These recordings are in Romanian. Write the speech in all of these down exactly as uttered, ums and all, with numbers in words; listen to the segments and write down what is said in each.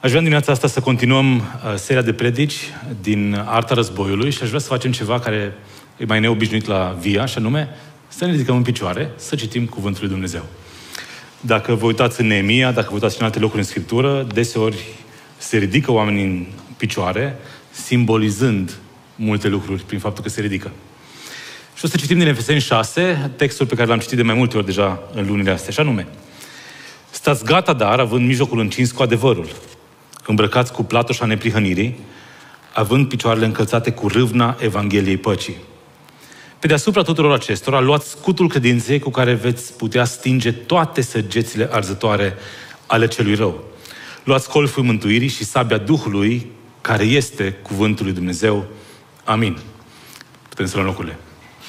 Aș vrea în dimineața asta să continuăm uh, seria de predici din Arta Războiului și aș vrea să facem ceva care e mai neobișnuit la Via, și anume să ne ridicăm în picioare, să citim Cuvântul lui Dumnezeu. Dacă vă uitați în Neemia, dacă vă uitați în alte locuri în Scriptură, deseori se ridică oamenii în picioare, simbolizând multe lucruri prin faptul că se ridică. Și o să citim din Efeseni șase, textul pe care l-am citit de mai multe ori deja în lunile astea, și anume: stați gata, dar, având mijlocul încins cu adevărul, îmbrăcați cu platoșa neprihănirii, având picioarele încălțate cu râvna Evangheliei păcii. Pe deasupra tuturor acestora, luați scutul credinței cu care veți putea stinge toate săgețile arzătoare ale celui rău. Luați colful mântuirii și sabia Duhului, care este Cuvântul lui Dumnezeu. Amin. Putem să luăm locurile.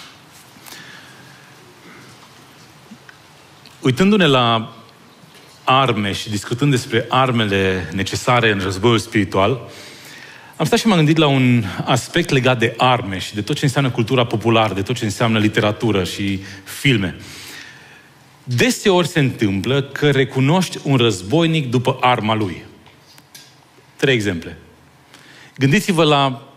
Uitându-ne la arme și discutând despre armele necesare în războiul spiritual, am stat și m-am gândit la un aspect legat de arme și de tot ce înseamnă cultura populară, de tot ce înseamnă literatură și filme. Deseori se întâmplă că recunoști un războinic după arma lui. Trei exemple. Gândiți-vă la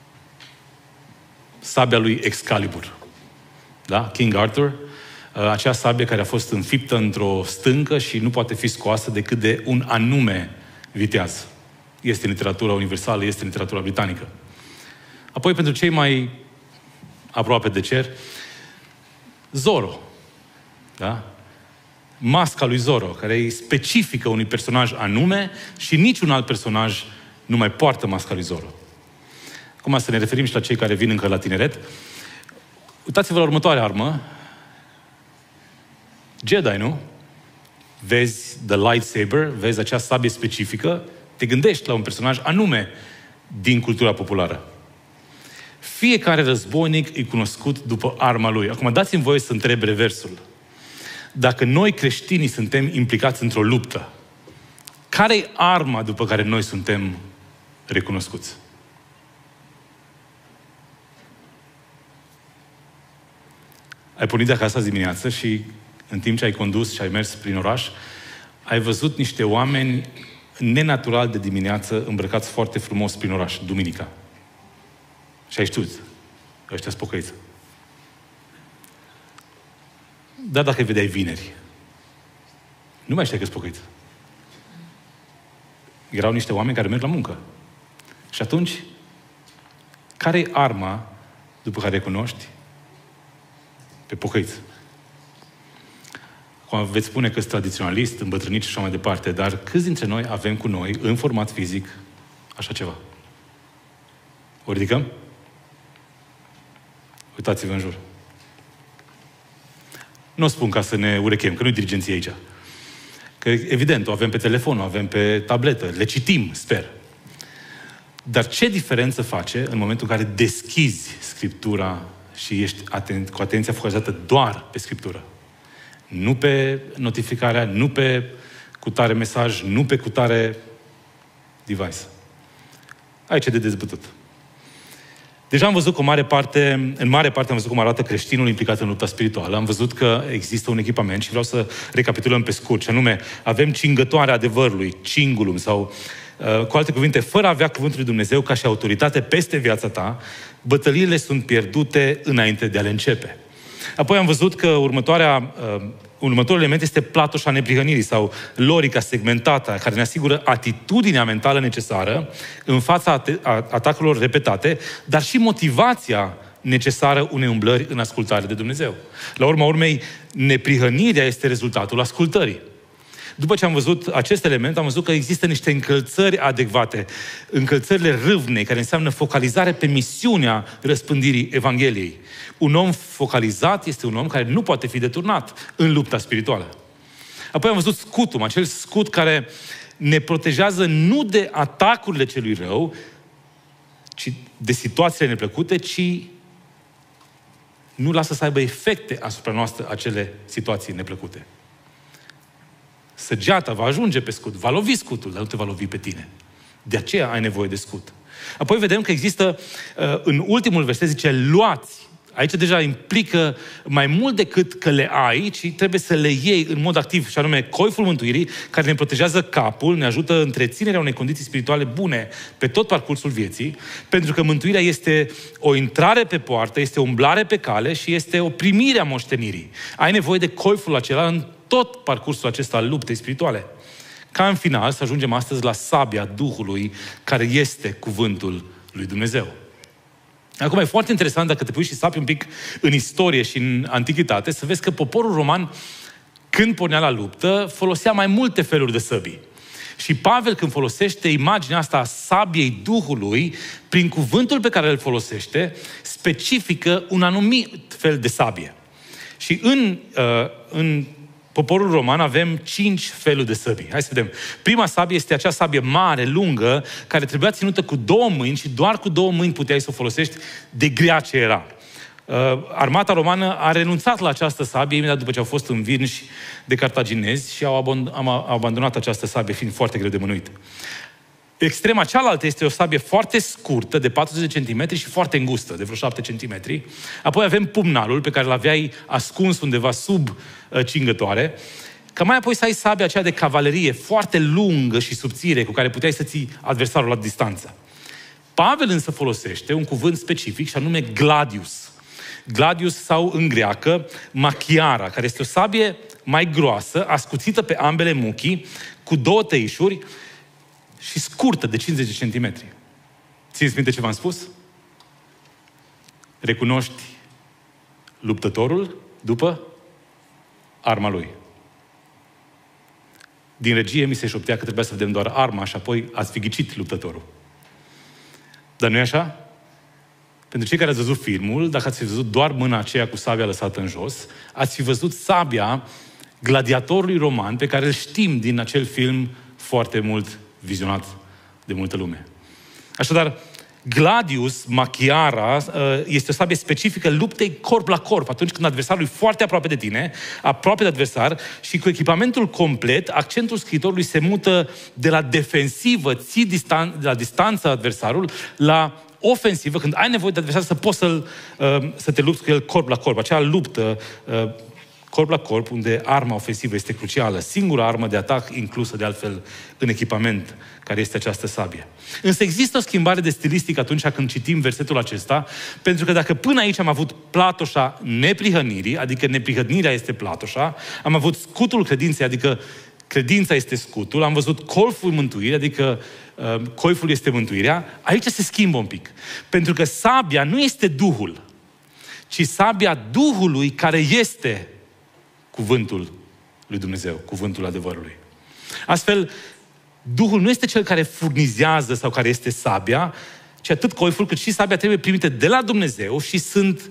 sabia lui Excalibur. Da? King Arthur. Acea sabie care a fost înfiptă într-o stâncă și nu poate fi scoasă decât de un anume viteaz. Este în literatura universală, este în literatura britanică. Apoi, pentru cei mai aproape de cer, Zorro. Da? Masca lui Zorro, care e specifică unui personaj anume și niciun alt personaj nu mai poartă masca lui Zorro. Acum să ne referim și la cei care vin încă la tineret. Uitați-vă la următoarea armă. Jedi, nu? Vezi the lightsaber, vezi acea sabie specifică, te gândești la un personaj anume din cultura populară. Fiecare războinic e cunoscut după arma lui. Acum dați-mi voie să întreb reversul. Dacă noi creștinii suntem implicați într-o luptă, care e arma după care noi suntem recunoscuți? Ai pornit de acasă azi dimineață și în timp ce ai condus și ai mers prin oraș, ai văzut niște oameni nenatural de dimineață îmbrăcați foarte frumos prin oraș, duminica. Și ai știut, ăștia-s pocăiți. Dar dacă îi vedeai vineri, nu mai știai că-s pocăiți. Erau niște oameni care merg la muncă. Și atunci, care-i arma după care recunoști pe pocăiți? Acum veți spune că sunt tradiționalist, îmbătrânit și așa mai departe, dar câți dintre noi avem cu noi, în format fizic, așa ceva? O ridicăm? Uitați-vă în jur. Nu o spun ca să ne urechem, că nu-i dirigenție aici. Că evident, o avem pe telefon, o avem pe tabletă, le citim, sper. Dar ce diferență face în momentul în care deschizi Scriptura și ești atent, cu atenția focalizată doar pe Scriptură? Nu pe notificarea, nu pe cutare mesaj, nu pe cutare device. Aici e de dezbătut. Deja am văzut că o mare parte, în mare parte am văzut cum arată creștinul implicat în lupta spirituală. Am văzut că există un echipament și vreau să recapitulăm pe scurt. Și anume, avem cingătoarea adevărului, cingulum, sau cu alte cuvinte, fără a avea Cuvântul lui Dumnezeu ca și autoritate peste viața ta, bătăliile sunt pierdute înainte de a le începe. Apoi am văzut că următoarea, uh, următorul element este platoșa neprihănirii sau lorica segmentată, care ne asigură atitudinea mentală necesară în fața at- atacurilor repetate, dar și motivația necesară unei umblări în ascultare de Dumnezeu. La urma urmei, neprihănirea este rezultatul ascultării. După ce am văzut acest element, am văzut că există niște încălțări adecvate. Încălțările râvnei, care înseamnă focalizare pe misiunea răspândirii Evangheliei. Un om focalizat este un om care nu poate fi deturnat în lupta spirituală. Apoi am văzut scutul, acel scut care ne protejează nu de atacurile celui rău, ci de situațiile neplăcute, ci nu lasă să aibă efecte asupra noastră acele situații neplăcute. Săgeata va ajunge pe scut, va lovi scutul, dar nu te va lovi pe tine. De aceea ai nevoie de scut. Apoi vedem că există, în ultimul verset zice, luați Aici deja implică mai mult decât că le ai, ci trebuie să le iei în mod activ, și anume coiful mântuirii, care ne protejează capul, ne ajută întreținerea unei condiții spirituale bune pe tot parcursul vieții, pentru că mântuirea este o intrare pe poartă, este o umblare pe cale și este o primire a moștenirii. Ai nevoie de coiful acela în tot parcursul acesta al luptei spirituale. Ca în final să ajungem astăzi la sabia Duhului, care este cuvântul lui Dumnezeu. Acum e foarte interesant, dacă te pui și sapi un pic în istorie și în antichitate, să vezi că poporul roman, când pornea la luptă, folosea mai multe feluri de săbii. Și Pavel, când folosește imaginea asta a sabiei Duhului, prin cuvântul pe care îl folosește, specifică un anumit fel de sabie. Și în, uh, în poporul roman avem cinci feluri de săbii. Hai să vedem. Prima sabie este acea sabie mare, lungă, care trebuia ținută cu două mâini și doar cu două mâini puteai să o folosești, de grea ce era. Uh, armata romană a renunțat la această sabie imediat după ce au fost învinși de cartaginezi și au, aband- au abandonat această sabie, fiind foarte greu de mânuit. Extrema cealaltă este o sabie foarte scurtă, de patruzeci de centimetri și foarte îngustă, de vreo șapte centimetri. Apoi avem pumnalul, pe care l-aveai ascuns undeva sub uh, cingătoare. Ca mai apoi să ai sabia aceea de cavalerie, foarte lungă și subțire, cu care puteai să ții adversarul la distanță. Pavel însă folosește un cuvânt specific, și anume gladius. Gladius sau, în greacă, machiara, care este o sabie mai groasă, ascuțită pe ambele muchii, cu două tăișuri, și scurtă, de cincizeci de centimetri. Țineți minte ce v-am spus? Recunoști luptătorul după arma lui. Din regie mi se șoptea că trebuia să vedem doar arma și apoi ați fi ghicit luptătorul. Dar nu e așa? Pentru cei care ați văzut filmul, dacă ați fi văzut doar mâna aceea cu sabia lăsată în jos, ați fi văzut sabia gladiatorului roman, pe care îl știm din acel film foarte mult vizionat de multă lume. Așadar, gladius, machiara, este o sabie specifică luptei corp la corp, atunci când adversarul e foarte aproape de tine, aproape de adversar, și cu echipamentul complet, accentul scriitorului se mută de la defensivă, ții distan- de la distanță adversarul, la ofensivă, când ai nevoie de adversar să poți să-l, să te lupți cu el corp la corp. Acea luptă corp la corp, unde arma ofensivă este crucială, singura armă de atac inclusă de altfel în echipament, care este această sabie. Însă există o schimbare de stilistică atunci când citim versetul acesta, pentru că dacă până aici am avut platoșa neprihănirii, adică neprihănirea este platoșa, am avut scutul credinței, adică credința este scutul, am văzut colful mântuirii, adică uh, coiful este mântuirea, aici se schimbă un pic. Pentru că sabia nu este Duhul, ci sabia Duhului, care este cuvântul lui Dumnezeu, cuvântul adevărului. Astfel, Duhul nu este cel care furnizează sau care este sabia, ci atât coiful cât și sabia trebuie primite de la Dumnezeu și sunt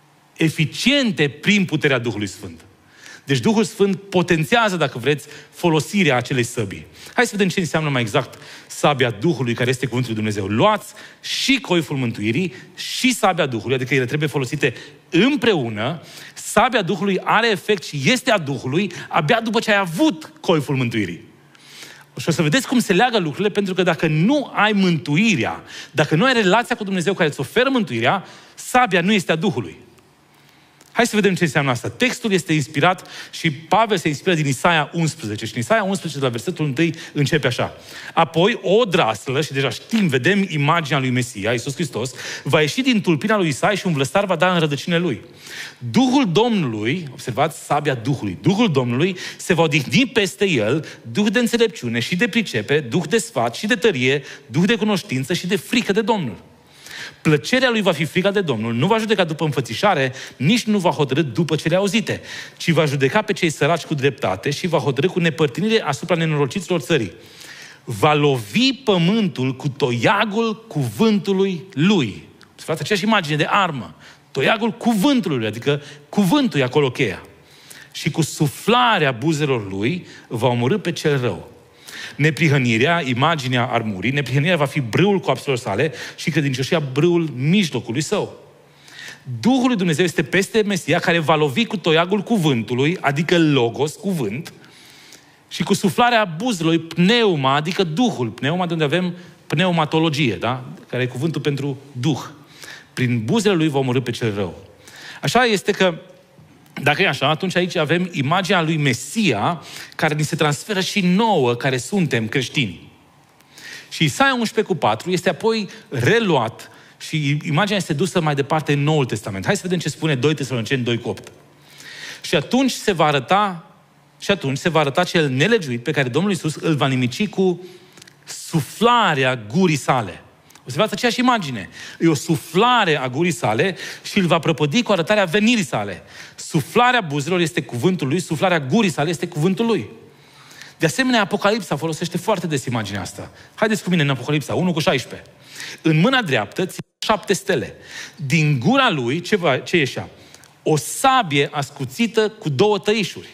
eficiente prin puterea Duhului Sfânt. Deci Duhul Sfânt potențiază, dacă vreți, folosirea acelei săbii. Hai să vedem ce înseamnă mai exact sabia Duhului, care este cuvântul lui Dumnezeu. Luați și coiful mântuirii și sabia Duhului, adică ele trebuie folosite împreună. Sabia Duhului are efect și este a Duhului abia după ce ai avut coiful mântuirii. Și o să vedeți cum se leagă lucrurile, pentru că dacă nu ai mântuirea, dacă nu ai relația cu Dumnezeu care îți oferă mântuirea, sabia nu este a Duhului. Hai să vedem ce înseamnă asta. Textul este inspirat și Pavel se inspiră din Isaia unsprezece. Și în Isaia unsprezece, la versetul unu, începe așa. Apoi, o draslă, și deja știm, vedem imaginea lui Mesia, Iisus Hristos, va ieși din tulpina lui Isaia și un vlăstar va da în rădăcinile lui. Duhul Domnului, observați, sabia Duhului, Duhul Domnului se va odihni peste el, Duh de înțelepciune și de pricepe, Duh de sfat și de tărie, Duh de cunoștință și de frică de Domnul. Plăcerea lui va fi frica de Domnul, nu va judeca după înfățișare, nici nu va hotărî după cele auzite, ci va judeca pe cei săraci cu dreptate și va hotărî cu nepărtinire asupra nenorociților țării. Va lovi pământul cu toiagul cuvântului lui. Față aceeași imagine de armă. Toiagul cuvântului lui, adică cuvântul e acolo cheia. Și cu suflarea buzelor lui va omorî pe cel rău. Neprihănirea, imaginea armurii, neprihănirea va fi brâul coapselor sale și credincioșia brâul mijlocului său. Duhul lui Dumnezeu este peste Mesia, care va lovi cu toiagul cuvântului, adică logos, cuvânt, și cu suflarea buzelor, pneuma, adică Duhul. Pneuma, de unde avem pneumatologie, da? Care e cuvântul pentru Duh. Prin buzele lui va omorî pe cel rău. Așa este că, dacă e așa, atunci aici avem imaginea lui Mesia, care ni se transferă și nouă, care suntem creștini. Și Isaia unsprezece cu patru este apoi reluat și imaginea este dusă mai departe în Noul Testament. Hai să vedem ce spune doi Tesaloniceni doi cu opt. Și atunci se va arăta, și atunci se va arăta cel nelegiuit pe care Domnul Iisus îl va nimici cu suflarea gurii sale. Observați aceeași imagine. E o suflare a gurii sale și îl va prăpădi cu arătarea venirii sale. Suflarea buzelor este cuvântul lui, suflarea gurii sale este cuvântul lui. De asemenea, Apocalipsa folosește foarte des imaginea asta. Haideți cu mine în Apocalipsa unu cu șaisprezece. În mâna dreaptă ține șapte stele. Din gura lui, ce, va, ce ieșea? O sabie ascuțită cu două tăișuri,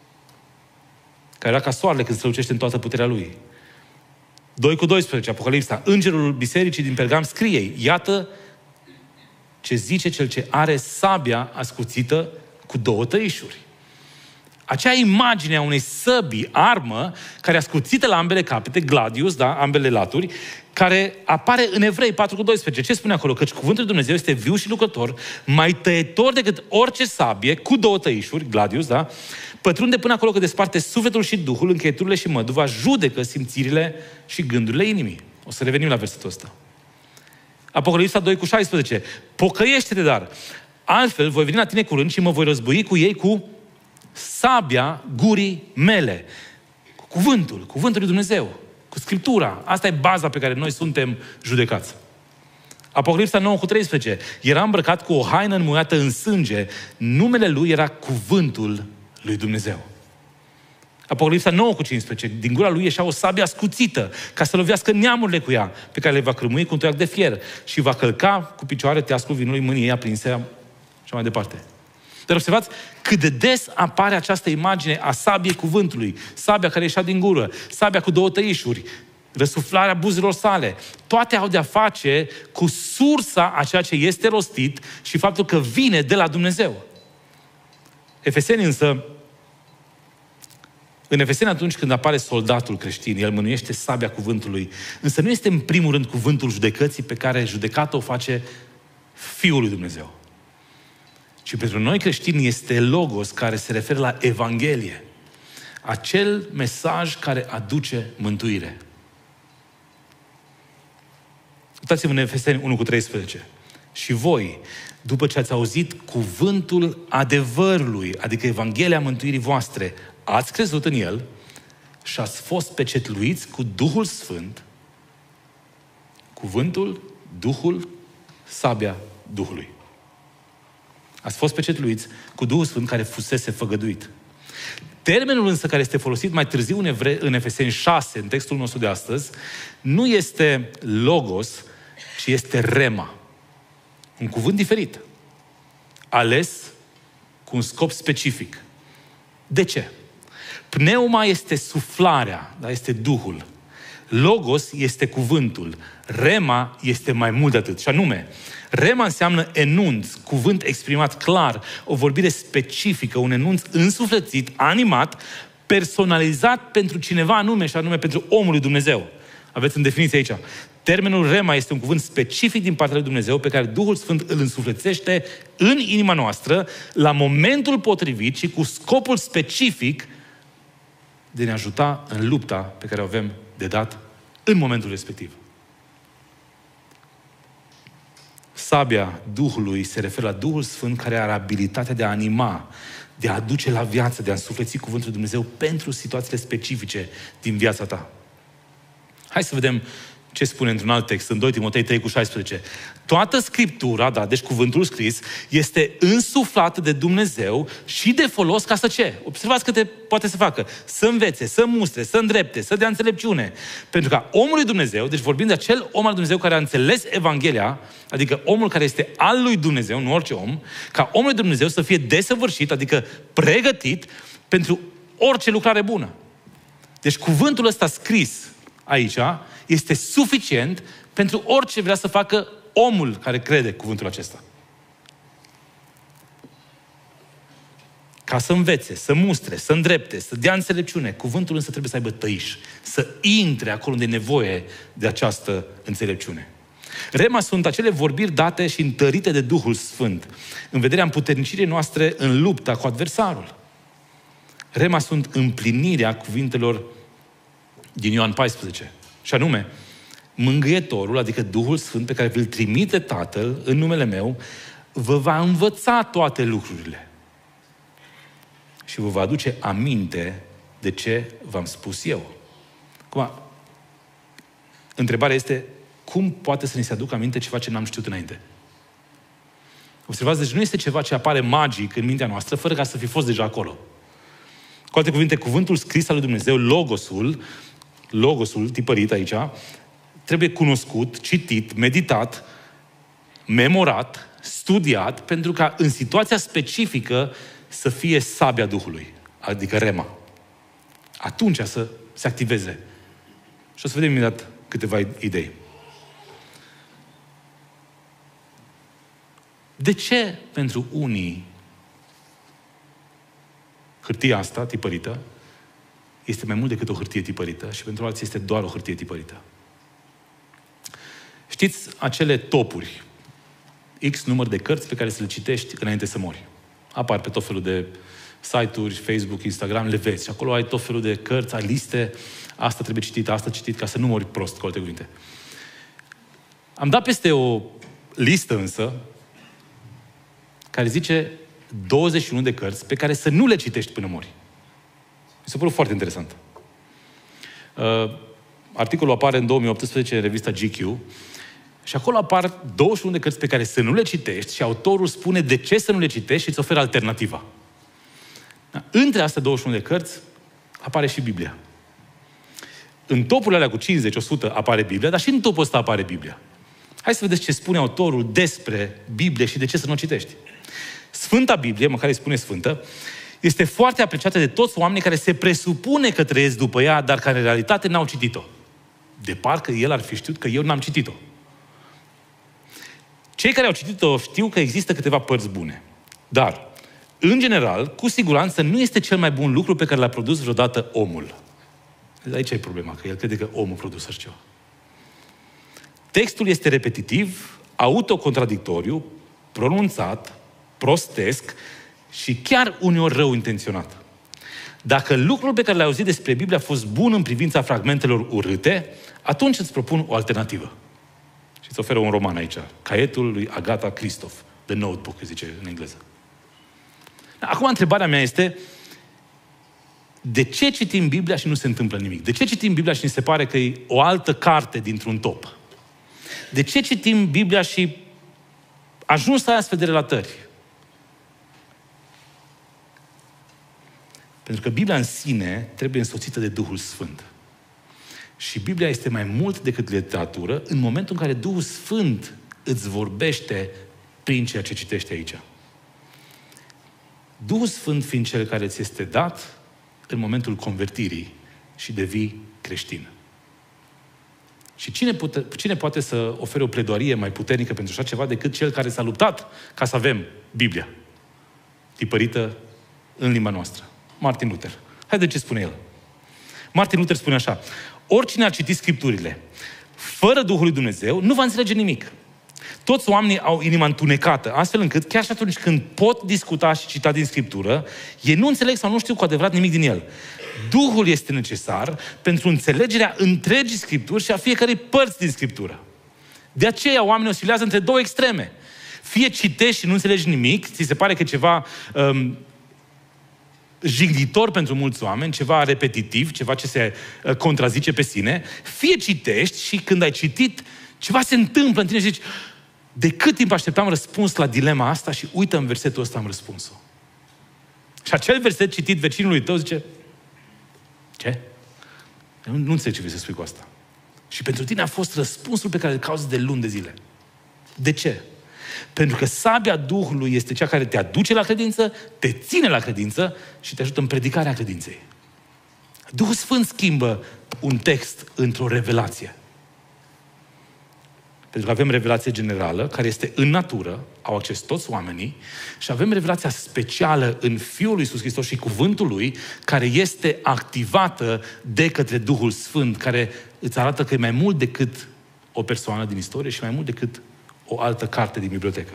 care era ca soarele când strălucește în toată puterea lui. doi cu doisprezece, Apocalipsa. Îngerul bisericii din Pergam scrie: iată ce zice cel ce are sabia ascuțită cu două tăișuri. Acea imagine a unei săbii, armă, care e ascuțită la ambele capete, gladius, da, ambele laturi, care apare în Evrei patru cu doisprezece. Ce spune acolo? Căci cuvântul lui Dumnezeu este viu și lucrător, mai tăietor decât orice sabie, cu două tăișuri, gladius, da, pătrunde până acolo că desparte sufletul și duhul, încheieturile și măduva, judecă simțirile și gândurile inimii. O să revenim la versetul ăsta. Apocalipsa doi cu șaisprezece. Pocăiește-te, dar altfel voi veni la tine curând și mă voi război cu ei cu sabia gurii mele. Cu cuvântul, cuvântul lui Dumnezeu, cu Scriptura. Asta e baza pe care noi suntem judecați. Apocalipsa nouă cu treisprezece. Era îmbrăcat cu o haină înmuiată în sânge. Numele lui era cuvântul lui Dumnezeu. Apocalipsa nouă cu cincisprezece. Din gura lui ieșea o sabie ascuțită ca să lovească neamurile cu ea, pe care le va crâmui cu un toiac de fier și va călca cu picioare teascul vinului mâinii ei aprinse și mai departe. Dar observați cât de des apare această imagine a sabiei cuvântului, sabia care ieșea din gură, sabia cu două tăișuri, răsuflarea buzelor sale. Toate au de-a face cu sursa a ceea ce este rostit și faptul că vine de la Dumnezeu. Efeseni însă, în Efeseni atunci când apare soldatul creștin, el mânuiește sabia cuvântului, însă nu este în primul rând cuvântul judecății pe care judecata o face Fiul lui Dumnezeu. Și pentru noi creștini este Logos, care se referă la Evanghelie. Acel mesaj care aduce mântuire. Uitați-vă în Efeseni unu cu treisprezece. Și voi, după ce ați auzit cuvântul adevărului, adică Evanghelia mântuirii voastre, ați crezut în el și ați fost pecetluiți cu Duhul Sfânt, cuvântul, Duhul, sabia Duhului. Ați fost pecetluiți cu Duhul Sfânt care fusese făgăduit. Termenul însă care este folosit mai târziu în, Evre- în Efeseni șase, în textul nostru de astăzi, nu este logos, ci este rema. Un cuvânt diferit. Ales cu un scop specific. De ce? Pneuma este suflarea, da? Este Duhul. Logos este cuvântul. Rema este mai mult de atât. Și anume, rema înseamnă enunț, cuvânt exprimat clar, o vorbire specifică, un enunț însuflețit, animat, personalizat pentru cineva anume, și anume pentru omul lui Dumnezeu. Aveți în definiție aici. Termenul rema este un cuvânt specific din partea lui Dumnezeu pe care Duhul Sfânt îl însuflețește în inima noastră la momentul potrivit și cu scopul specific de a ne ajuta în lupta pe care o avem de dat în momentul respectiv. Sabia Duhului se referă la Duhul Sfânt care are abilitatea de a anima, de a aduce la viață, de a însufleți cuvântul lui Dumnezeu pentru situațiile specifice din viața ta. Hai să vedem ce spune într-un alt text, în doi Timotei trei cu șaisprezece. Toată Scriptura, da, deci cuvântul scris, este însuflată de Dumnezeu și de folos ca să ce? Observați câte poate să facă. Să învețe, să mustre, să îndrepte, să dea înțelepciune. Pentru ca omul lui Dumnezeu, deci vorbim de acel om al Dumnezeu care a înțeles Evanghelia, adică omul care este al lui Dumnezeu, nu orice om, ca omul lui Dumnezeu să fie desăvârșit, adică pregătit pentru orice lucrare bună. Deci cuvântul ăsta scris aici este suficient pentru orice vrea să facă omul care crede cuvântul acesta. Ca să învețe, să mustre, să îndrepte, să dea înțelepciune, cuvântul însă trebuie să aibă tăiș, să intre acolo unde e nevoie de această înțelepciune. Rema sunt acele vorbiri date și întărite de Duhul Sfânt, în vederea împuternicirii noastre în lupta cu adversarul. Rema sunt împlinirea cuvintelor din Ioan paisprezece. Și anume, Mângâietorul, adică Duhul Sfânt pe care vi-l trimite Tatăl în numele meu, vă va învăța toate lucrurile și vă va aduce aminte de ce v-am spus eu. Acum, întrebarea este, cum poate să ni se aducă aminte ceva ce n-am știut înainte? Observați, deci nu este ceva ce apare magic în mintea noastră, fără ca să fi fost deja acolo. Cu alte cuvinte, cuvântul scris al lui Dumnezeu, logosul, logosul tipărit aici, trebuie cunoscut, citit, meditat, memorat, studiat, pentru ca în situația specifică să fie sabia Duhului, adică rema. Atunci să se activeze. Și o să vedem imediat câteva idei. De ce pentru unii hârtia asta tipărită este mai mult decât o hârtie tipărită și pentru alții este doar o hârtie tipărită? Știți acele topuri, X număr de cărți pe care să le citești înainte să mori. Apar pe tot felul de site-uri, Facebook, Instagram, le vezi. Și acolo ai tot felul de cărți, ai liste, asta trebuie citit, asta citit, ca să nu mori prost, cu alte cuvinte. Am dat peste o listă însă, care zice douăzeci și unu de cărți pe care să nu le citești până mori. Mi s-a părut foarte interesant. Uh, articolul apare în două mii optsprezece în revista G Q și acolo apar douăzeci și unu de cărți pe care să nu le citești și autorul spune de ce să nu le citești și îți oferă alternativa. Da? Între astea douăzeci și unu de cărți apare și Biblia. În topurile alea cu cincizeci, o sută apare Biblia, dar și în topul ăsta apare Biblia. Hai să vedeți ce spune autorul despre Biblie și de ce să nu o citești. Sfânta Biblie, măcar îi spune Sfântă, este foarte apreciată de toți oamenii care se presupune că trăiesc după ea, dar care în realitate n-au citit-o. De parcă el ar fi știut că eu n-am citit-o. Cei care au citit-o știu că există câteva părți bune. Dar, în general, cu siguranță nu este cel mai bun lucru pe care l-a produs vreodată omul. Aici e problema, că el crede că omul a produs așa ceva. Textul este repetitiv, autocontradictoriu, pronunțat, prostesc și chiar uneori rău intenționat. Dacă lucrul pe care l-ai auzit despre Biblie a fost bun în privința fragmentelor urâte, atunci îți propun o alternativă. Și îți oferă un roman aici, Caietul lui Agatha Christoph, The Notebook, zice în engleză. Acum întrebarea mea este, de ce citim Biblia și nu se întâmplă nimic? De ce citim Biblia și ni se pare că e o altă carte dintr-un top? De ce citim Biblia și ajungi să ai astfel de relatări? Pentru că Biblia în sine trebuie însoțită de Duhul Sfânt. Și Biblia este mai mult decât literatură în momentul în care Duhul Sfânt îți vorbește prin ceea ce citești aici. Duhul Sfânt fiind cel care ți este dat în momentul convertirii și devii creștin. Și cine, pute, cine poate să ofere o pledoarie mai puternică pentru așa ceva decât cel care s-a luptat ca să avem Biblia tipărită în limba noastră? Martin Luther. Haideți ce spune el. Martin Luther spune așa: oricine ar citi Scripturile fără Duhul lui Dumnezeu nu va înțelege nimic. Toți oamenii au inima întunecată, astfel încât chiar și atunci când pot discuta și cita din Scriptură, ei nu înțeleg sau nu știu cu adevărat nimic din el. Duhul este necesar pentru înțelegerea întregii Scripturi și a fiecărei părți din Scriptură. De aceea oamenii oscilează între două extreme. Fie citești și nu înțelegi nimic, ți se pare că ceva um, jignitor pentru mulți oameni, ceva repetitiv, ceva ce se uh, contrazice pe sine, fie citești și când ai citit, ceva se întâmplă în tine și zici: de cât timp așteptam răspuns la dilema asta și uite, în versetul ăsta am răspuns-o. Și acel verset citit vecinului tău zice: ce? Nu, nu înțeleg ce vrei să spui cu asta. Și pentru tine a fost răspunsul pe care îl cauți de luni de zile. De ce? Pentru că sabia Duhului este cea care te aduce la credință, te ține la credință și te ajută în predicarea credinței. Duhul Sfânt schimbă un text într-o revelație. Pentru că avem revelație generală, care este în natură, au acces toți oamenii, și avem revelația specială în Fiul lui Iisus Hristos și Cuvântul Lui, care este activată de către Duhul Sfânt, care îți arată că e mai mult decât o persoană din istorie și mai mult decât o altă carte din bibliotecă.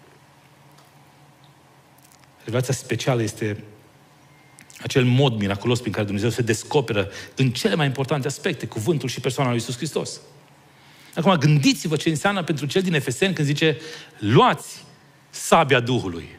Revelația specială este acel mod miraculos prin care Dumnezeu se descoperă în cele mai importante aspecte, cuvântul și persoana lui Iisus Hristos. Acum, gândiți-vă ce înseamnă pentru cel din Efeseni când zice luați sabia Duhului.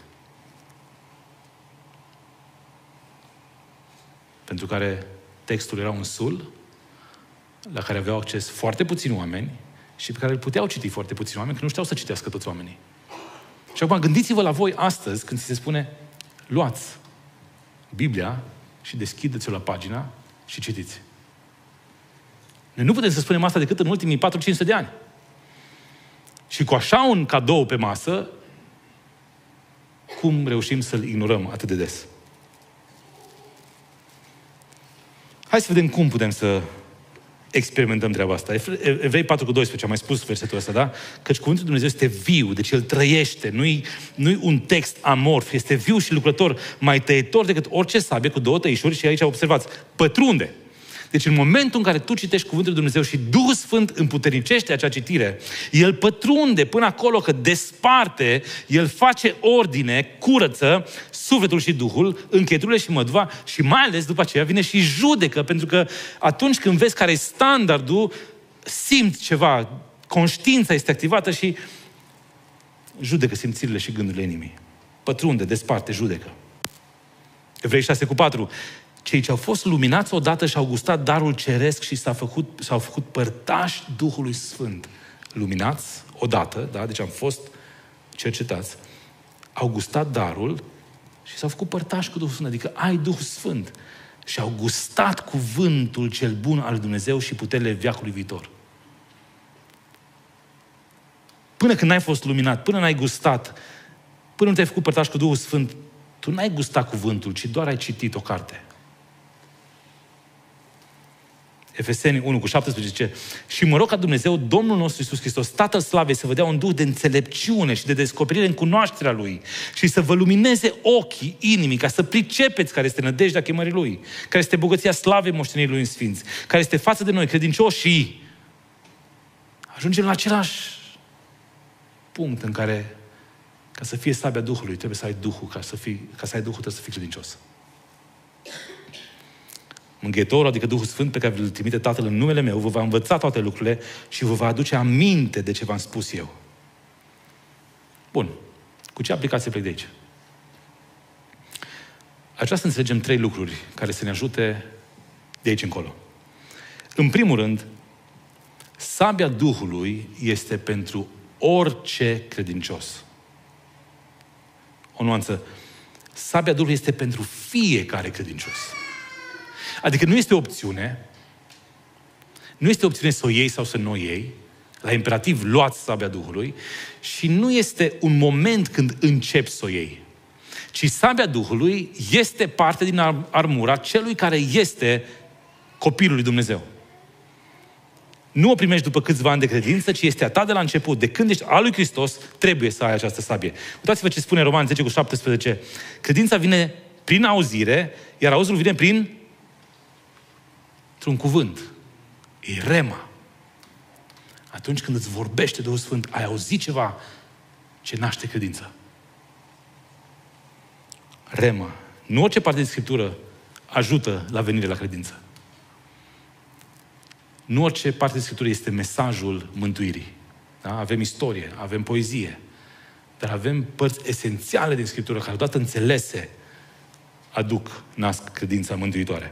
Pentru care textul era un sul la care aveau acces foarte puțini oameni și pe care îl puteau citi foarte puțini oameni, că nu știau să citească toți oamenii. Și acum gândiți-vă la voi astăzi când ți se spune luați Biblia și deschideți-o la pagina și citiți. Noi nu putem să spunem asta decât în ultimii patru cinci sute de ani. Și cu așa un cadou pe masă, cum reușim să-l ignorăm atât de des? Hai să vedem cum putem să experimentăm treaba asta. Evrei patru cu doisprezece, am mai spus versetul ăsta, da? Căci cuvântul Dumnezeu este viu, deci El trăiește, nu-i, nu-i un text amorf, este viu și lucrător, mai tăietor decât orice sabie cu două tăișuri și aici observați, pătrunde. Deci în momentul în care tu citești cuvântul lui Dumnezeu și Duhul Sfânt împuternicește acea citire, El pătrunde până acolo că desparte, El face ordine, curăță sufletul și Duhul, încheieturile și măduva și mai ales după aceea vine și judecă, pentru că atunci când vezi care e standardul, simți ceva, conștiința este activată și judecă simțirile și gândurile inimii. Pătrunde, desparte, judecă. Evrei șase cu patru. Cei ce au fost luminați odată și au gustat darul ceresc și s-au făcut, s-au făcut părtași Duhului Sfânt. Luminați odată, da? Deci am fost cercetați. Au gustat darul și s-au făcut părtași cu Duhul Sfânt. Adică ai Duhul Sfânt. Și au gustat cuvântul cel bun al lui Dumnezeu și puterile veacului viitor. Până când n-ai fost luminat, până n-ai gustat, până nu te-ai făcut părtași cu Duhul Sfânt, tu n-ai gustat cuvântul, ci doar ai citit o carte. Efeseni unu cu șaptesprezece zice, și mă rog ca Dumnezeu, Domnul nostru Iisus Hristos, Tatăl Slavei, să vă dea un duh de înțelepciune și de descoperire în cunoașterea Lui și să vă lumineze ochii inimii, ca să pricepeți care este nădejdea chemării Lui, care este bogăția slavei moștenirii Lui în sfinți, care este față de noi, credincioși și ajungem la același punct în care, ca să fie sabia Duhului, trebuie să ai Duhul, ca să, fii, ca să ai Duhul trebuie să fii credincios. Mângâietorul, adică Duhul Sfânt pe care îl trimite Tatăl în numele meu, vă va învăța toate lucrurile și vă va aduce aminte de ce v-am spus eu. Bun. Cu ce aplicație plec de aici? Aș vrea să înțelegem trei lucruri care să ne ajute de aici încolo. În primul rând, sabia Duhului este pentru orice credincios. O nuanță. Sabia Duhului este pentru fiecare credincios. Adică nu este o opțiune, nu este o opțiune să o iei sau să nu o iei, la imperativ luați sabia Duhului, și nu este un moment când începi să o iei. Ci sabia Duhului este parte din armura celui care este copilul lui Dumnezeu. Nu o primești după câțiva ani de credință, ci este a ta de la început. De când ești al lui Hristos, trebuie să ai această sabie. Uitați-vă ce spune Romani zece cu șaptesprezece. Credința vine prin auzire, iar auzul vine prin un cuvânt. E rema. Atunci când îți vorbește Duhul Sfânt, ai auzit ceva ce naște credința. Rema. Nu orice parte din Scriptură ajută la venire la credință. Nu orice parte din Scriptură este mesajul mântuirii. Da? Avem istorie, avem poezie, dar avem părți esențiale din Scriptură care, odată înțelese, aduc, nasc credința mântuitoare.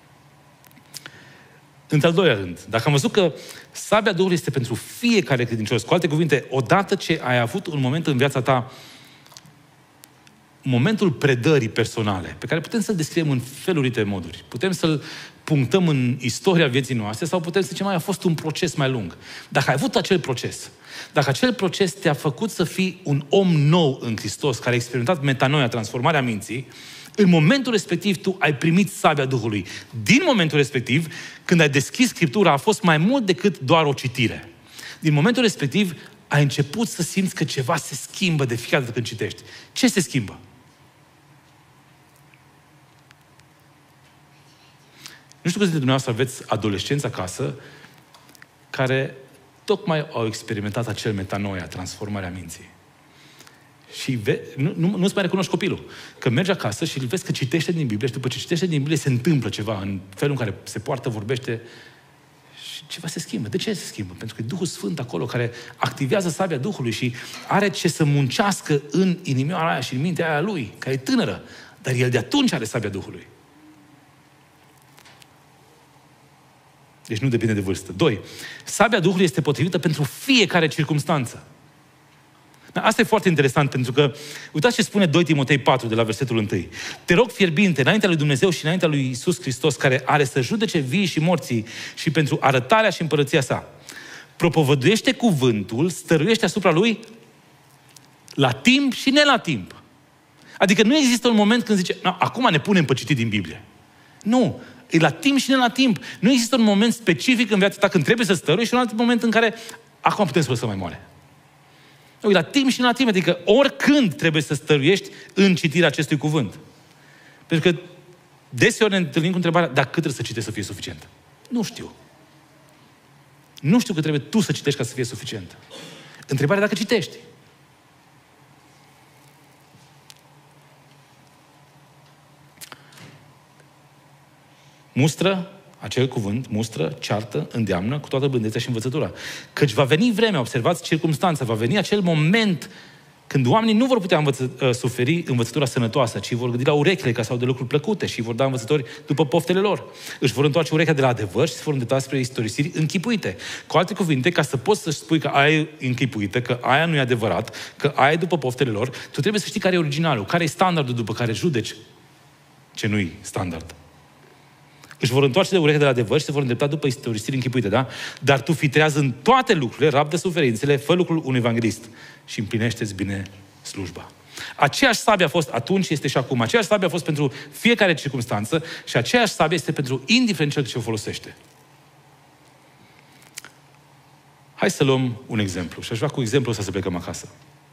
În al doilea rând, dacă am văzut că sabia Duhului este pentru fiecare credincios, cu alte cuvinte, odată ce ai avut un moment în viața ta, momentul predării personale, pe care putem să-l descriem în felurite moduri. Putem să-l punctăm în istoria vieții noastre sau putem să zicem, mai a fost un proces mai lung. Dacă ai avut acel proces, dacă acel proces te-a făcut să fii un om nou în Hristos, care a experimentat metanoia, transformarea minții, în momentul respectiv tu ai primit sabia Duhului. Din momentul respectiv, când ai deschis Scriptura, a fost mai mult decât doar o citire. Din momentul respectiv, ai început să simți că ceva se schimbă de fiecare dată când citești. Ce se schimbă? Nu știu câți dintre dumneavoastră aveți adolescenți acasă care tocmai au experimentat acel metanoia, transformarea minții. Și ve- nu, nu, nu-ți mai recunoști copilul. Că mergi acasă și îl vezi că citește din Biblie și după ce citește din Biblie se întâmplă ceva în felul în care se poartă, vorbește și ceva se schimbă. De ce se schimbă? Pentru că e Duhul Sfânt acolo care activează sabia Duhului și are ce să muncească în inimioara aia și în mintea aia lui, care e tânără. Dar el de atunci are sabia Duhului. Deci nu depinde de vârstă. Doi, sabia Duhului este potrivită pentru fiecare circumstanță. Asta e foarte interesant, pentru că uitați ce spune doi Timotei patru, de la versetul unu. Te rog fierbinte, înaintea lui Dumnezeu și înaintea lui Iisus Hristos, care are să judece vii și morții și pentru arătarea și împărăția sa. Propovăduiește cuvântul, stăruiește asupra lui la timp și ne la timp. Adică nu există un moment când zice, no, acum ne punem pe citit din Biblie. Nu, e la timp și ne la timp. Nu există un moment specific în viața ta când trebuie să stărui și un alt moment în care acum putem să lăsăm mai moale. Nu, la timp și la timp, adică oricând trebuie să stăruiești în citirea acestui cuvânt. Pentru că deseori ne întâlnim cu întrebarea, dar cât trebuie să citești să fie suficient? Nu știu. Nu știu cât trebuie tu să citești ca să fie suficient. Întrebarea dacă citești. Mustră, acel cuvânt, mustră, ceartă, îndeamnă cu toată blândețea și învățătura. Căci va veni vremea, observați circumstanța, va veni acel moment când oamenii nu vor putea învăță, uh, suferi învățătura sănătoasă, ci vor gândi la urechile ca să audă lucruri plăcute și vor da învățători după poftele lor. Își vor întoarce urechea de la adevăr și se vor îndrepta spre istorisiri închipuite. Cu alte cuvinte, ca să poți să spui că aia e închipuită, că aia nu e adevărat, că aia e după poftele lor, tu trebuie să știi care e originalul, care e standardul după care judeci ce nu-i standard. Își vor întoarce de ureche de la adevăr și se vor îndrepta după istorisiri închipuite, da? Dar tu fi treaz în toate lucrurile, rabdă suferințele, fă lucrul unui evanghelist și împlinește-ți bine slujba. Aceeași sabie a fost atunci, este și acum. Aceeași sabie a fost pentru fiecare circunstanță și aceeași sabie este pentru indiferent cel ce o folosește. Hai să luăm un exemplu și aș vrea cu exemplul ăsta să plecăm acasă.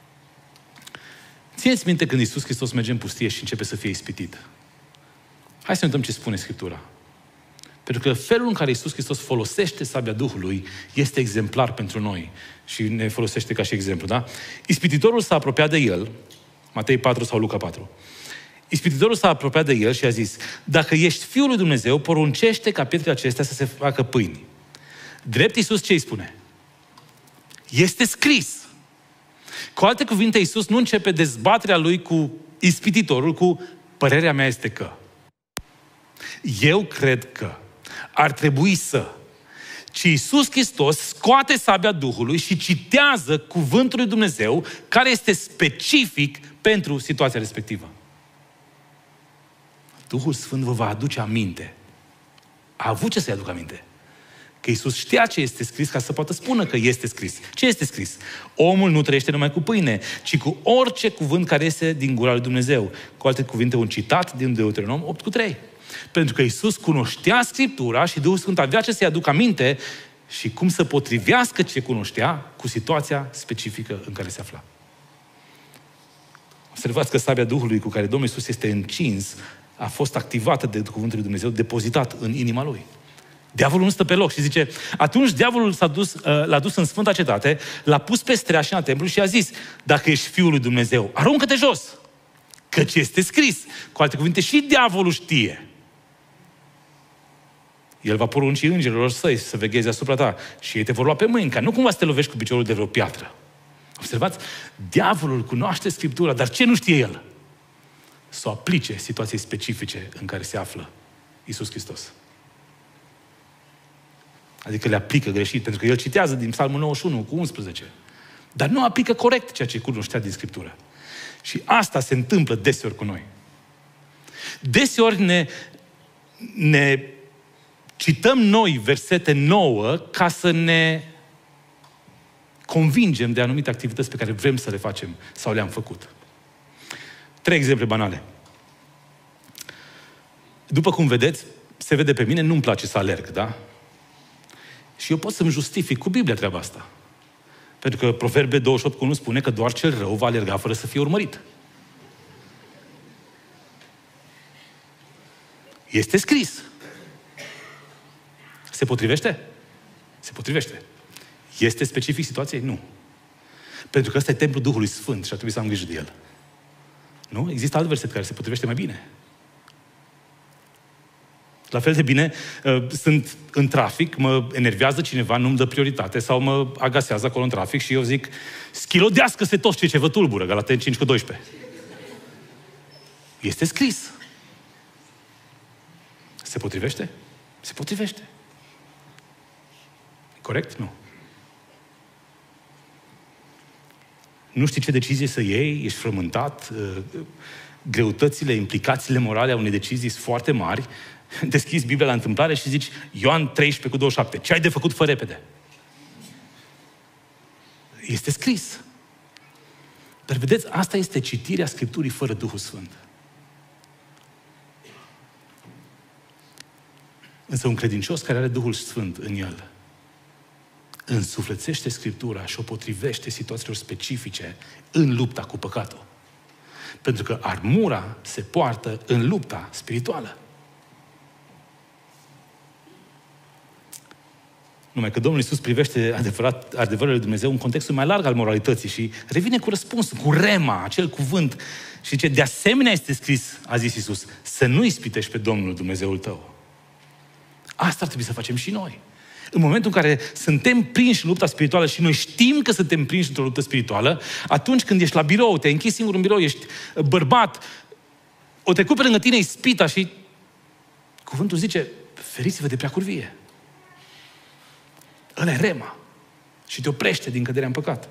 Țineți minte când Iisus Hristos merge în pustie și începe să fie ispitit. Hai să ne uităm ce spune Scriptura. Pentru că felul în care Iisus Hristos folosește sabia Duhului este exemplar pentru noi și ne folosește ca și exemplu, da? Ispititorul s-a apropiat de el, Matei patru sau Luca patru. Ispititorul s-a apropiat de el și a zis, dacă ești Fiul lui Dumnezeu, poruncește ca pietrele acestea să se facă pâini. Drept Iisus ce îi spune? Este scris. Cu alte cuvinte, Iisus nu începe dezbaterea lui cu ispititorul, cu părerea mea este că. Eu cred că ar trebui să. Ci Iisus Hristos scoate sabia Duhului și citează cuvântul lui Dumnezeu care este specific pentru situația respectivă. Duhul Sfânt vă va aduce aminte. A avut ce să-i aducă aminte. Că Iisus știa ce este scris ca să poată spune că este scris. Ce este scris? Omul nu trăiește numai cu pâine, ci cu orice cuvânt care iese din gura lui Dumnezeu. Cu alte cuvinte, un citat din Deuteronom opt cu trei. Pentru că Iisus cunoștea Scriptura și Duhul Sfânt avea ce să-i aducă aminte și cum să potrivească ce cunoștea cu situația specifică în care se afla. Observați că sabia Duhului cu care Domnul Iisus este încins a fost activată de cuvântul lui Dumnezeu, depozitat în inima lui. Diavolul nu stă pe loc și zice, atunci diavolul s-a dus, l-a dus în Sfânta Cetate, l-a pus pe streașina templului și a zis, dacă ești Fiul lui Dumnezeu, aruncă-te jos, căci este scris. Cu alte cuvinte, și diavolul știe. El va porunci îngerilor săi să vegheze asupra ta și ei te vor lua pe mâini, ca nu cumva să te lovești cu piciorul de vreo piatră. Observați? Diavolul cunoaște Scriptura, dar ce nu știe el? Să o aplice situației specifice în care se află Iisus Hristos. Adică le aplică greșit, pentru că el citează din Psalmul nouăzeci și unu cu unsprezece. Dar nu aplică corect ceea ce cunoștea din Scriptură. Și asta se întâmplă deseori cu noi. Deseori ne, ne cităm noi versete nouă ca să ne convingem de anumite activități pe care vrem să le facem sau le-am făcut. Trei exemple banale. După cum vedeți, se vede pe mine, nu-mi place să alerg, da? Și eu pot să-mi justific cu Biblia treaba asta. Pentru că Proverbe douăzeci și opt cu unu spune că doar cel rău va alerga fără să fie urmărit. Este scris. Se potrivește? Se potrivește. Este specific situației? Nu. Pentru că ăsta e templul Duhului Sfânt și ar trebui să am grijă de el. Nu? Există alt verset care se potrivește mai bine. La fel de bine, uh, sunt în trafic, mă enervează cineva, nu-mi dă prioritate sau mă agasează acolo în trafic și eu zic, schilodească-se toți cei ce vă tulbură, Galateni cinci cu doisprezece. Este scris. Se potrivește? Se potrivește. Corect? Nu. Nu știi ce decizie să iei, ești frământat, greutățile, implicațiile morale a unei decizii sunt foarte mari, deschizi Biblia la întâmplare și zici Ioan treisprezece cu douăzeci și șapte. Ce ai de făcut, fă repede. Este scris. Dar vedeți, asta este citirea Scripturii fără Duhul Sfânt. Însă un credincios care are Duhul Sfânt în el însuflețește Scriptura și o potrivește situațiilor specifice în lupta cu păcatul. Pentru că armura se poartă în lupta spirituală. Numai că Domnul Iisus privește adevărat, adevărul lui Dumnezeu în contextul mai larg al moralității și revine cu răspunsul, cu rema, acel cuvânt. Și zice, de asemenea este scris, a zis Iisus, să nu ispitești pe Domnul Dumnezeul tău. Asta ar trebui să facem și noi. În momentul în care suntem prinși în lupta spirituală și noi știm că suntem prinși într-o luptă spirituală, atunci când ești la birou, te-ai închis singur în birou, ești bărbat, o trecut pe lângă tine ispita și cuvântul zice, feriți-vă de preacurvie. Ăla e rema. Și te oprește din căderea în păcat.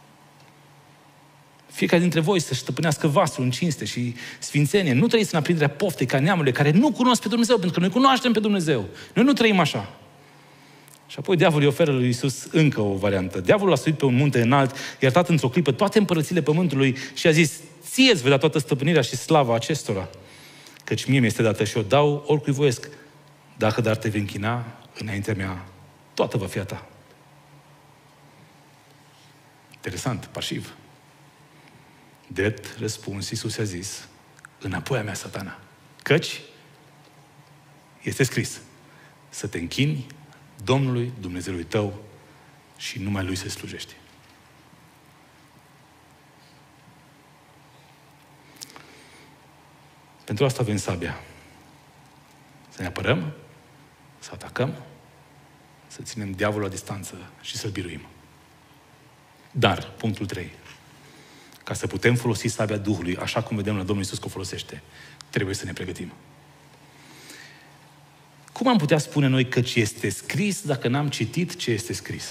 Fiecare dintre voi să-și stăpânească vasul în cinste și sfințenie. Nu trăiți în aprinderea poftei ca neamurile care nu cunosc pe Dumnezeu, pentru că noi cunoaștem pe Dumnezeu. Noi nu trăim așa. Și apoi diavolul îi oferă lui Iisus încă o variantă. Diavolul a suit pe un munte înalt, i-a iertat într-o clipă toate împărățile pământului și a zis, ție îți vei da toată stăpânirea și slava acestora, căci mie mi-este dată și o dau oricui voiesc. Dacă dar te vei închina înaintea mea, toată va fi a ta. Interesant, pasiv. Drept răspuns, Iisus a zis, înapoi a mea, Satana, căci este scris, să te închini Domnului, Dumnezeului tău și numai Lui să slujești. Pentru asta avem sabia. Să ne apărăm, să atacăm, să ținem diavolul la distanță și să-l biruim. Dar, punctul trei, ca să putem folosi sabia Duhului, așa cum vedem la Domnul Iisus că o folosește, trebuie să ne pregătim. Cum am putea spune noi că ce este scris dacă n-am citit ce este scris?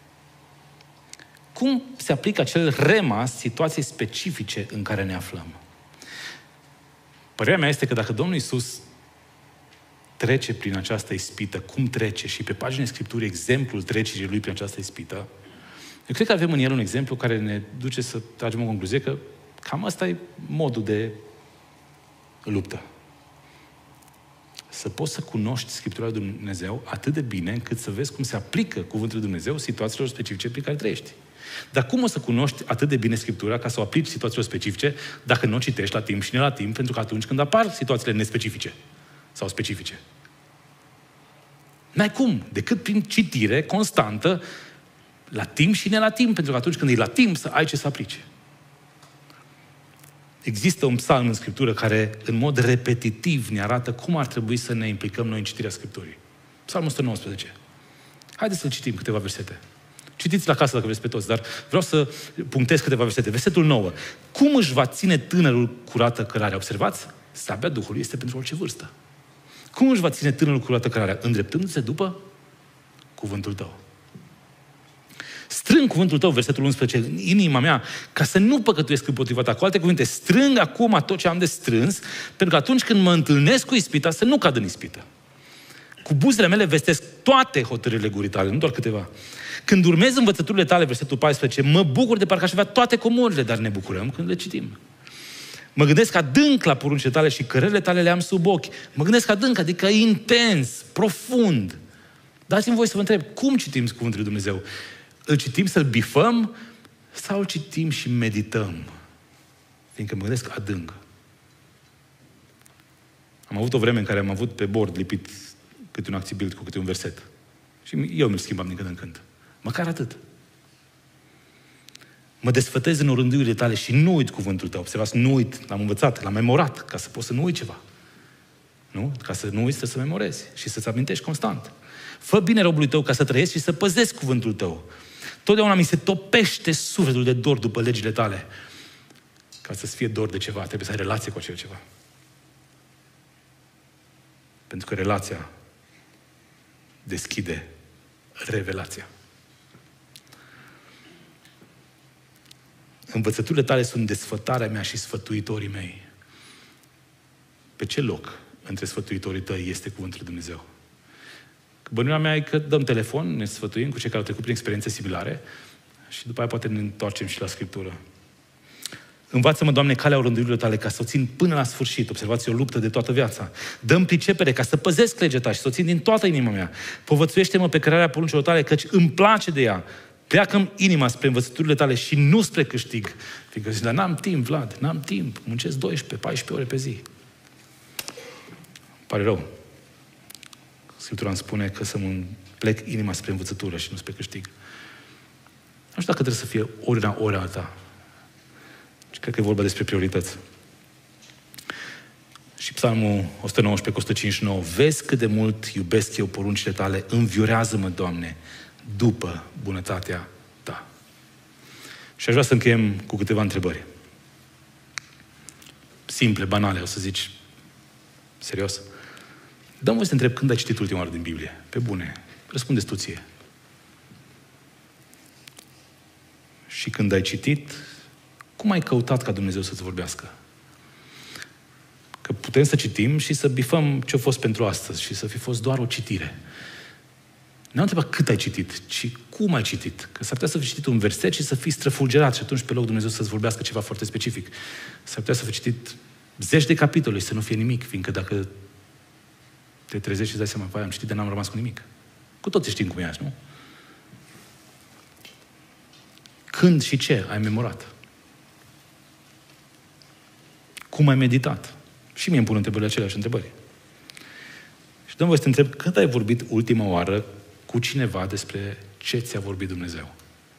Cum se aplică acel rema situației specifice în care ne aflăm? Părerea mea este că dacă Domnul Iisus trece prin această ispită, cum trece și pe paginile Scripturii exemplul trecerii Lui prin această ispită, eu cred că avem în el un exemplu care ne duce să tragem o concluzie că cam asta e modul de luptă. Să poți să cunoști Scriptura lui Dumnezeu atât de bine încât să vezi cum se aplică Cuvântul lui Dumnezeu situațiilor specifice prin care trăiești. Dar cum o să cunoști atât de bine Scriptura ca să o aplici situațiilor specifice dacă nu o citești la timp și ne la timp, pentru că atunci când apar situațiile nespecifice sau specifice. N-ai cum, decât prin citire constantă la timp și ne la timp, pentru că atunci când e la timp să ai ce să aplici. Există un psalm în Scriptură care în mod repetitiv ne arată cum ar trebui să ne implicăm noi în citirea Scripturii. Psalmul o sută nouăsprezece. Haideți să citim câteva versete. Citiți la casă dacă vreți pe toți, dar vreau să punctez câteva versete. Versetul nouă. Cum își va ține tânărul curată cărarea? Observați? Sabia Duhului este pentru orice vârstă. Cum își va ține tânărul curată cărarea? Îndreptându-se după cuvântul tău. Strâng cuvântul tău, versetul unsprezece, în inima mea, ca să nu păcătuiesc împotriva ta. Cu alte cuvinte, strâng acum tot ce am de strâns, pentru că atunci când mă întâlnesc cu ispita, să nu cad în ispită. Cu buzele mele vestesc toate hotărârile gurii tale, nu doar câteva. Când urmez învățăturile tale, versetul paisprezece, mă bucur de parcă aș avea toate comorile, dar ne bucurăm când le citim. Mă gândesc adânc la poruncile tale și cărările tale le am sub ochi. Mă gândesc adânc, adică intens, profund. Dați-mi voi să vă întreb, cum citim Cuvântul lui Dumnezeu? Îl citim să-l bifăm sau îl citim și medităm? Fiindcă mă gândesc adânc. Am avut o vreme în care am avut pe bord lipit câte un acțibil cu câte un verset. Și eu mi-l schimbam din când în când. Măcar atât. Mă desfătez în orânduirile tale și nu uit cuvântul tău. Observați, nu uit, l-am învățat, l-am memorat, ca să poți să nu uit ceva. Nu? Ca să nu uiți, trebuie să memorezi și să-ți amintești constant. Fă bine robului tău ca să trăiesc și să păzesc cuvântul tău. Totdeauna mi se topește sufletul de dor după legile tale. Ca să-ți fie dor de ceva, trebuie să ai relație cu acel ceva. Pentru că relația deschide revelația. Învățăturile tale sunt desfătarea mea și sfătuitorii mei. Pe ce loc între sfătuitorii tăi este cuvântul lui Dumnezeu? Bănuiala mea e că dăm telefon, ne sfătuim cu cei care au trecut prin experiențe similare și după aia poate ne întoarcem și la Scriptură. Învață-mă, Doamne, calea orânduirilor tale ca să o țin până la sfârșit. Observați, o luptă de toată viața. Dă-mi pricepere ca să păzesc legea ta și să o țin din toată inima mea. Povățuiește-mă pe cărarea poruncilor tale, căci îmi place de ea. Pleacă-mi inima spre învățăturile tale și nu spre câștig. Fiindcă zici, dar n-am timp, Vlad, n-am timp. Muncesc doisprezece paisprezece ore pe zi. Pare rău. Scriptura îmi spune că să-mi plec inima spre învățătură și nu spre câștig. Nu știu dacă trebuie să fie ori una, ori alta. Și cred că e vorba despre priorități. Și Psalmul o sută nouăsprezece cu o sută cincizeci și nouă. Vezi cât de mult iubesc eu poruncile tale, înviorează-mă, Doamne, după bunătatea ta. Și aș vrea să încheiem cu câteva întrebări. Simple, banale, o să zici, serios? Dă-mi voi să te întreb când ai citit ultima oară din Biblie. Pe bune. Răspundeți tu ție. Și când ai citit, cum ai căutat ca Dumnezeu să-ți vorbească? Că putem să citim și să bifăm ce a fost pentru astăzi și să fi fost doar o citire. Nu am întrebat cât ai citit, ci cum ai citit. Că s-ar putea să fi citit un verset și să fii străfulgerat și atunci pe loc Dumnezeu să-ți vorbească ceva foarte specific. S-ar putea să fi citit zeci de capitole și să nu fie nimic, fiindcă dacă te trezești și îți dai seama, păi, am citit, dar n-am rămas cu nimic. Cu toții știm cum e azi, nu? Când și ce ai memorat? Cum ai meditat? Și mie îmi pun întrebările aceleași întrebări. Și dăm voi să te întreb, când ai vorbit ultima oară cu cineva despre ce ți-a vorbit Dumnezeu?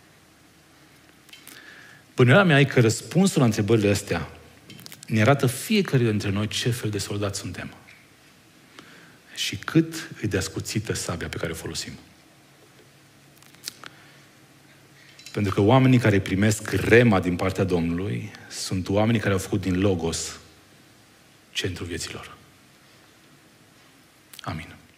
Bănuiala mea e că răspunsul la întrebările astea ne arată fiecare dintre noi ce fel de soldați suntem. Și cât îi de ascuțită sabia pe care o folosim. Pentru că oamenii care primesc rema din partea Domnului sunt oamenii care au făcut din Logos centrul vieților. Amin.